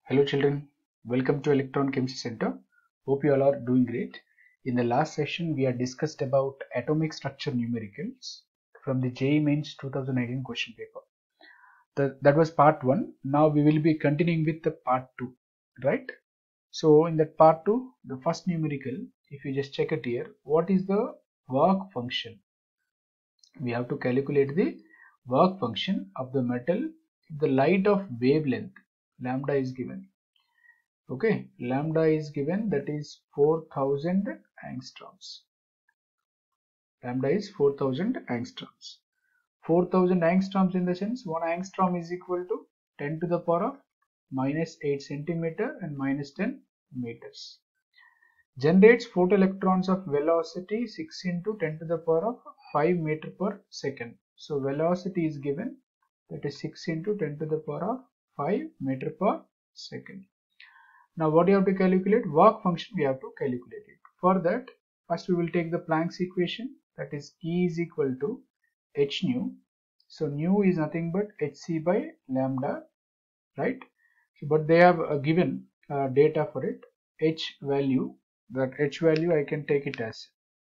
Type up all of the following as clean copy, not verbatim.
Hello children, welcome to Electron Chemistry Center. Hope you all are doing great. In the last session we had discussed about atomic structure numericals from the JEE Mains 2019 question paper. That was part 1. Now we will be continuing with the part 2, right? So in that part 2, the first numerical, if you just check it here, what is the work function? We have to calculate the work function of the metal if the light of wavelength lambda is given. Okay, lambda is given, that is 4000 angstroms. Lambda is 4000 angstroms. 4000 angstroms in the sense 1 angstrom is equal to 10 to the power of minus 8 centimeter and minus 10 meters. Generates photoelectrons of velocity 6 into 10 to the power of 5 meter per second. So velocity is given, that is 6 into 10 to the power of 5 meter per second. Now what you have to calculate? Work function we have to calculate it. For that, first we will take the Planck's equation, that is E is equal to h nu. So nu is nothing but hc by lambda, right? So, but they have given data for it. H value, that h value I can take it as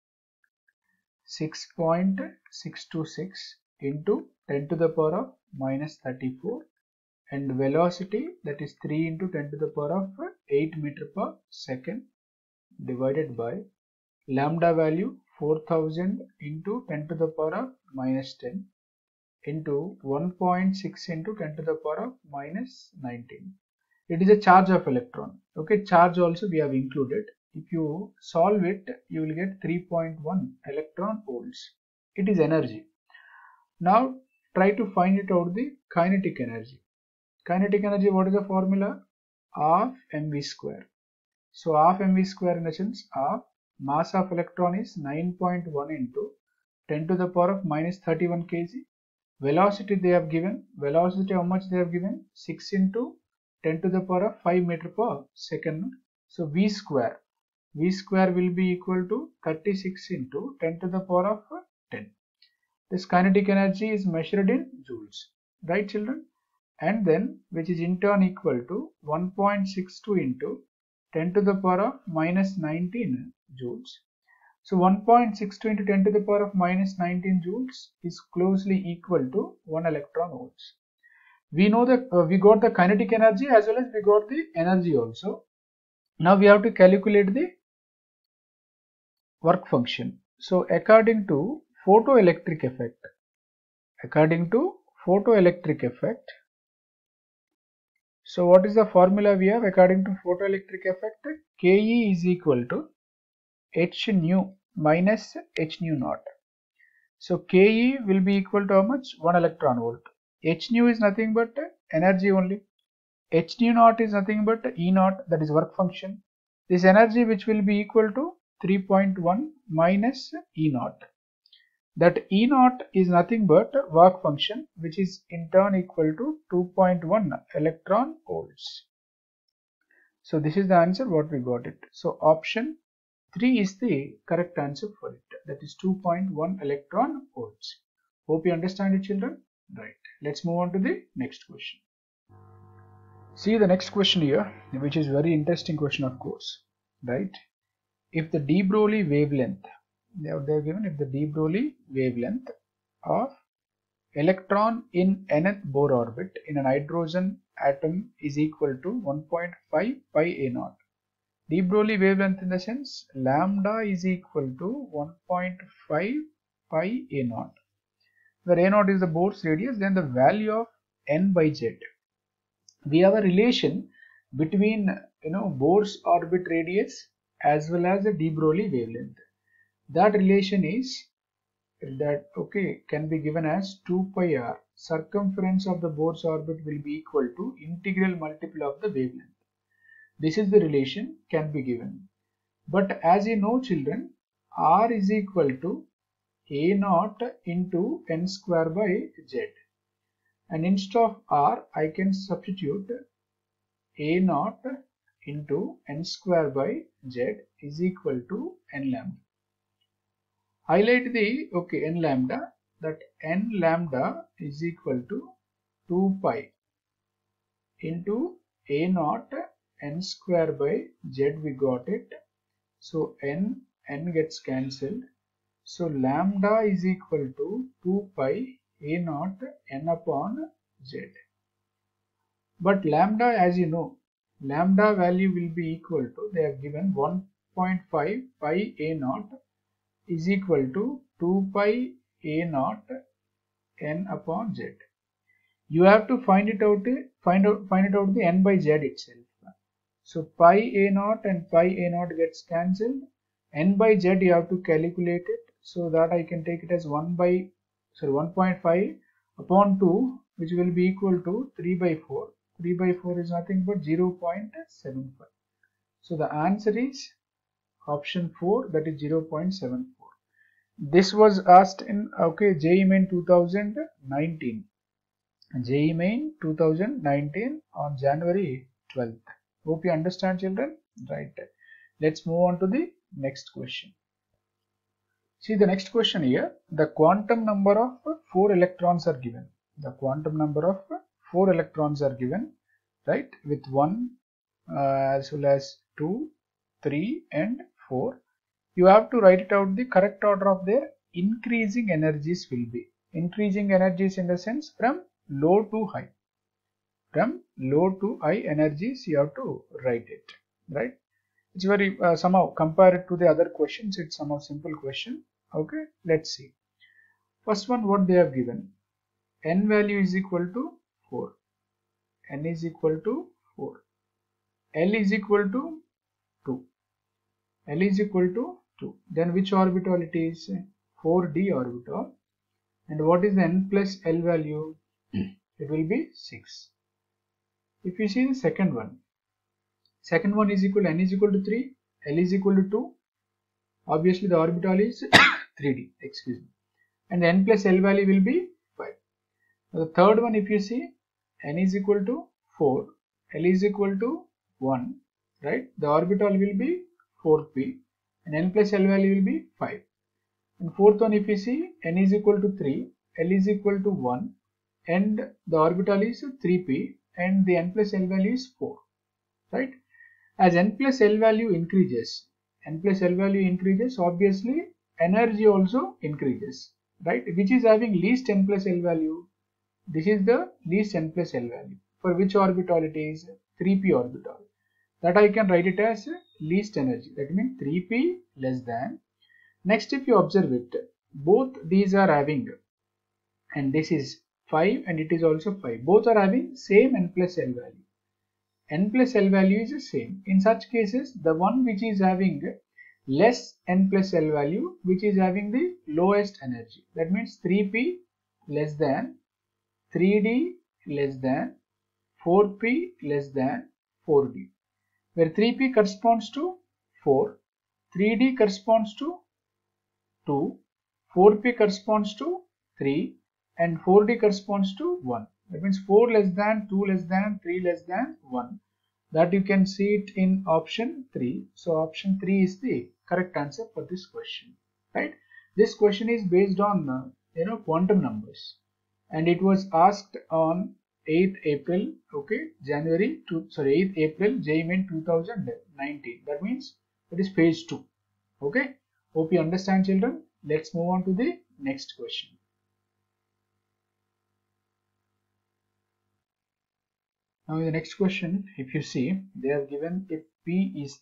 6.626 into 10 to the power of minus 34, and velocity, that is 3 into 10 to the power of 8 meter per second, divided by lambda value 4000 into 10 to the power of minus 10 into 1.6 into 10 to the power of minus 19. It is a charge of electron. Okay, charge also we have included. If you solve it, you will get 3.1 electron volts. It is energy. Now try to find it out the kinetic energy. Kinetic energy, what is the formula? Half mv square. So half mv square in the sense half mass of electron is 9.1 into 10 to the power of minus 31 kg. Velocity they have given. Velocity how much they have given? 6 into 10 to the power of 5 meter per second. So v square. V square will be equal to 36 into 10 to the power of 10. This kinetic energy is measured in joules. Right children? And then which is in turn equal to 1.62 into 10 to the power of minus 19 joules. So 1.62 into 10 to the power of minus 19 joules is closely equal to 1 electron volts. We know that we got the kinetic energy as well as we got the energy also. Now we have to calculate the work function. So according to photoelectric effect, so what is the formula we have according to photoelectric effect? Ke is equal to h nu minus h nu naught. So Ke will be equal to how much? 1 electron volt. H nu is nothing but energy only. H nu naught is nothing but E naught, that is work function. This energy which will be equal to 3.1 minus E naught. That E naught is nothing but work function, which is in turn equal to 2.1 electron volts. So this is the answer what we got it. So option 3 is the correct answer for it. That is 2.1 electron volts. Hope you understand it children. Right. Let's move on to the next question. See the next question here, which is very interesting question of course. Right. If the de Broglie wavelength, they have given if the de Broglie wavelength of electron in nth Bohr orbit in an hydrogen atom is equal to 1.5 pi a naught. De Broglie wavelength in the sense lambda is equal to 1.5 pi a naught, where a naught is the Bohr's radius, then the value of n by z. We have a relation between Bohr's orbit radius as well as the de Broglie wavelength. That relation is that can be given as 2 pi r. Circumference of the Bohr's orbit will be equal to integral multiple of the wavelength. This is the relation can be given. But as you know children, r is equal to a naught into n square by z. And instead of r, I can substitute a naught into n square by z is equal to n lambda. Highlight the n lambda, that n lambda is equal to 2 pi into A naught n square by Z, we got it. So n gets cancelled. So lambda is equal to 2 pi A naught n upon Z. But lambda, as you know, lambda value will be equal to, they have given 1.5 pi A naught is equal to 2 pi A naught n upon Z. You have to find it out the n by Z itself. So pi A naught and pi A naught gets cancelled. N by Z you have to calculate it. So that I can take it as 1.5 upon 2, which will be equal to 3 by 4. 3 by 4 is nothing but 0.75. So the answer is option 4, that is 0.74. This was asked in JEE Main 2019. JEE Main 2019 on January 12th. Hope you understand, children. Right. Let's move on to the next question. See the next question here. The quantum number of 4 electrons are given. The quantum number of 4 electrons are given, right, with 1 as well as 2, 3 and 4. You have to write it out, the correct order of their increasing energies will be. Increasing energies in the sense from low to high. From low to high energies you have to write it, right? It's very somehow compared to the other questions, it's somehow simple question. Okay, let's see. First one, what they have given. N value is equal to 4. N is equal to 4. L is equal to 2. L is equal to 2. Then which orbital it is? 4d orbital. And what is the N plus L value? It will be 6. If you see the second one is equal to N is equal to 3, L is equal to 2. Obviously the orbital is 3d, excuse me. And the N plus L value will be 5. Now the third one, if you see, N is equal to 4, L is equal to 1, right? The orbital will be 4p and N plus L value will be 5. And fourth one, if you see, N is equal to 3, L is equal to 1 and the orbital is 3p and the N plus L value is 4, right? As N plus L value increases, obviously energy also increases, right? Which is having least N plus L value? This is the least N plus L value. For which orbital it is? 3p orbital. That I can write it as least energy. That means 3p less than. Next, if you observe it, both these are having, and this is 5 and it is also 5. Both are having same N plus L value. N plus L value is the same. In such cases, the one which is having less N plus L value, which is having the lowest energy. That means 3p less than, 3d less than, 4p less than 4d. Where 3p corresponds to 4, 3d corresponds to 2, 4p corresponds to 3 and 4d corresponds to 1. That means 4 less than, 2 less than, 3 less than 1. That you can see it in option 3. So option 3 is the correct answer for this question, right? This question is based on quantum numbers and it was asked on 8th April, 8th April JEE Main 2019. That means it is phase 2. Okay, hope you understand, children. Let's move on to the next question. Now in the next question, if you see, they have given if P is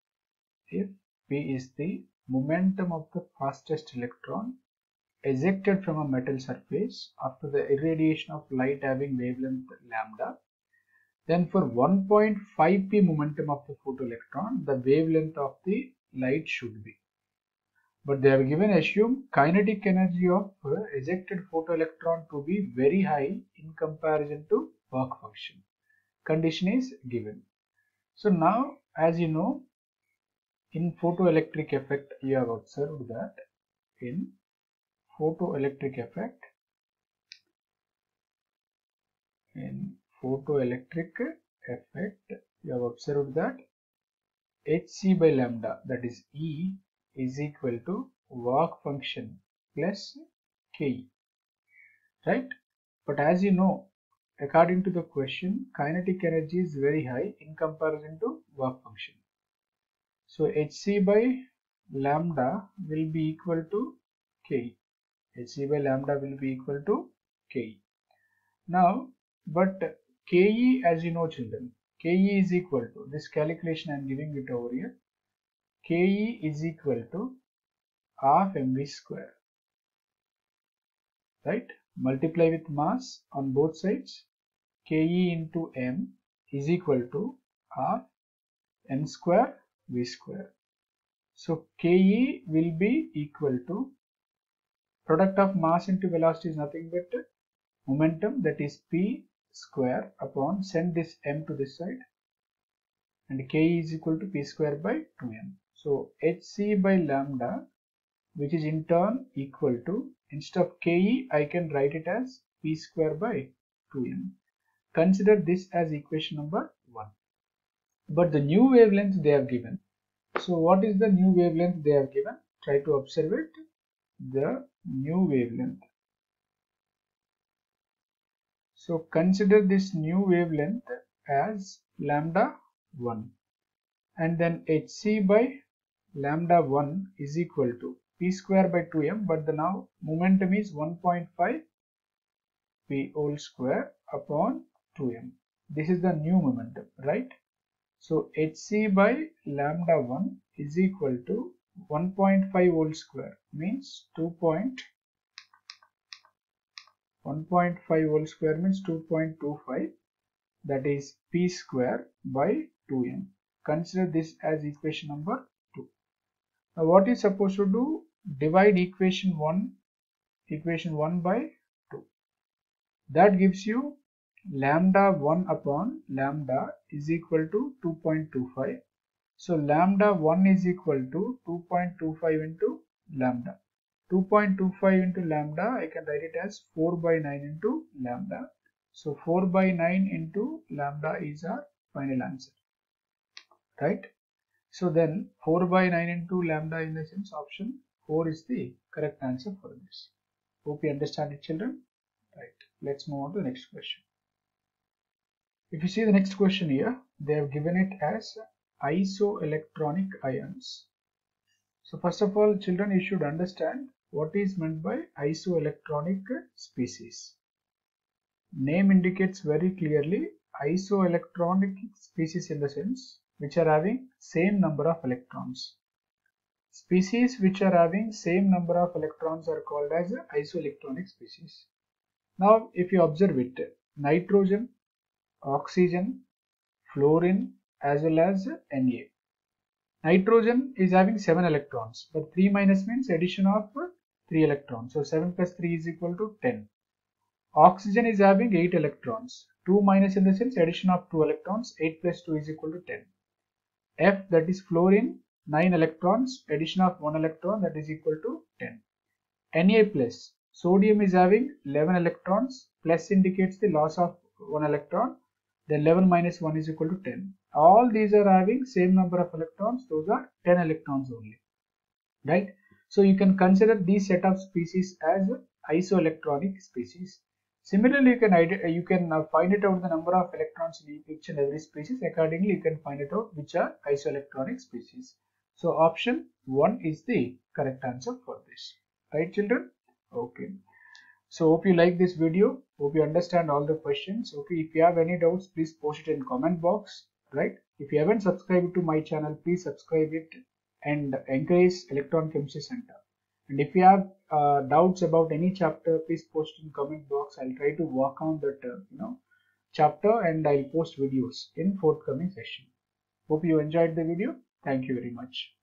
the momentum of the fastest electron ejected from a metal surface after the irradiation of light having wavelength lambda, then for 1.5p momentum of the photoelectron, the wavelength of the light should be. But they have given assume kinetic energy of ejected photoelectron to be very high in comparison to work function. Condition is given. So now, as you know, in photoelectric effect, you have observed that in photoelectric effect, you have observed that hc by lambda, that is E, is equal to work function plus Ke, right? But as you know, according to the question, kinetic energy is very high in comparison to work function. So Hc by lambda will be equal to K. Hc by lambda will be equal to K. Now, but Ke, as you know children, Ke is equal to, this calculation I am giving it over here, Ke is equal to half mv square, right? Multiply with mass on both sides, Ke into m is equal to half m square v square. So Ke will be equal to product of mass into velocity is nothing but momentum, that is p square upon, send this m to this side, and K is equal to p square by 2m. So Hc by lambda, which is in turn equal to, instead of Ke I can write it as p square by 2m. Consider this as equation number 1. But the new wavelength they have given. So what is the new wavelength they have given? Try to observe it. The new wavelength. So consider this new wavelength as lambda 1, and then Hc by lambda 1 is equal to p square by 2m, but the now momentum is 1.5 p whole square upon 2m. This is the new momentum, right? So Hc by lambda 1 is equal to 1.5 whole square, means 1.5 whole square means 2.25, that is p square by 2m. Consider this as equation number 2. Now what is supposed to do? Divide equation 1 by 2. That gives you lambda 1 upon lambda is equal to 2.25. So lambda 1 is equal to 2.25 into lambda. 2.25 into lambda, I can write it as 4 by 9 into lambda. So 4 by 9 into lambda is our final answer, right? So then 4 by 9 into lambda, in the sense option 4 is the correct answer for this. Hope you understand it, children. Right. Let's move on to the next question. If you see the next question here, they have given it as isoelectronic ions. So first of all, children, you should understand what is meant by isoelectronic species. Name indicates very clearly isoelectronic species, in the sense which are having same number of electrons. Species which are having same number of electrons are called as isoelectronic species. Now if you observe it, nitrogen, oxygen, fluorine as well as Na. Nitrogen is having 7 electrons, but 3 minus means addition of 3 electrons. So 7 plus 3 is equal to 10. Oxygen is having 8 electrons. 2 minus in the sense addition of 2 electrons. 8 plus 2 is equal to 10. F, that is fluorine, 9 electrons. Addition of 1 electron, that is equal to 10. Na plus, sodium is having 11 electrons. Plus indicates the loss of 1 electron. Then 11 minus 1 is equal to 10. All these are having same number of electrons. Those are 10 electrons only, right? So you can consider these set of species as isoelectronic species. Similarly, you can find it out the number of electrons in each and every species. Accordingly, you can find it out which are isoelectronic species. So option 1 is the correct answer for this, right, children? Okay. So hope you like this video. Hope you understand all the questions. Okay, if you have any doubts, please post it in comment box, right? If you haven't subscribed to my channel, please subscribe it and encourage Electron Chemistry Center. And if you have doubts about any chapter, please post in comment box. I'll try to work on that chapter, and I'll post videos in forthcoming session. Hope you enjoyed the video. Thank you very much.